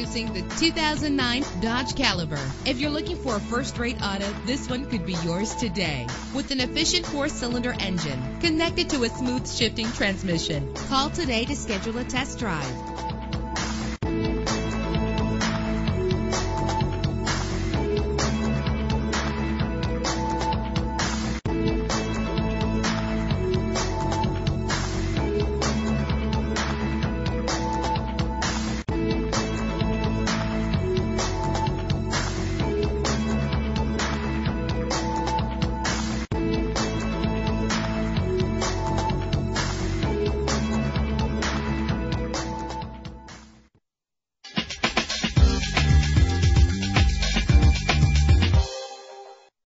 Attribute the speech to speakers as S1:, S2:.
S1: Introducing the 2009 Dodge Caliber. If you're looking for a first-rate auto, this one could be yours today. With an efficient 4-cylinder engine connected to a smooth shifting transmission. Call today to schedule a test drive.